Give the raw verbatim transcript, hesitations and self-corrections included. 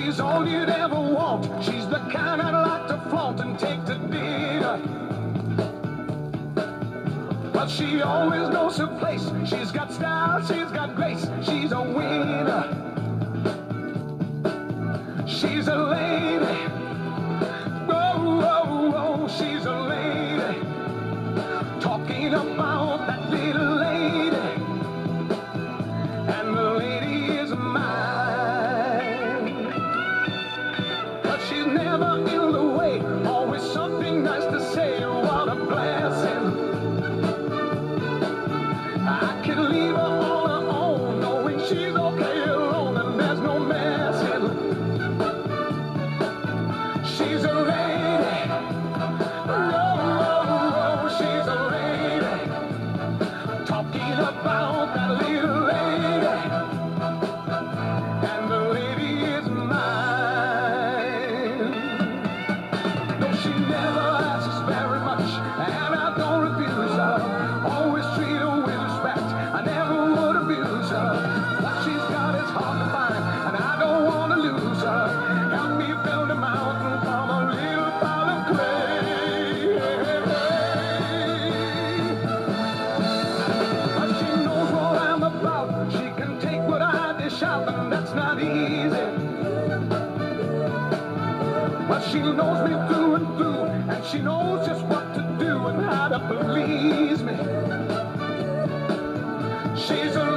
She's all you'd ever want. She's the kind I'd like to flaunt and take to dinner. But she always knows her place. She's got style, she's got grace. She's a winner. She's a lady. Whoa, whoa, whoa, she's a lady. Talking about that little lady. And the lady is mine. But she's never in the way. Always something nice to say. What a blessing. I can leave her on her own, knowing she's okay alone and there's no messing. She's a lady. Whoa, whoa, whoa, she's a lady. Talking about that little lady. And the lady is mine. No, she never asks very much, and I don't refuse her. Always treat her with respect. I never would abuse her. What she's got is hard to find, and I don't want to lose her. Help me build a mountain from a little pile of clay. But she knows what I'm about. She can take what I dish out, and that's not easy. But she knows me through and through, and she knows just what to do and how to please me. She's a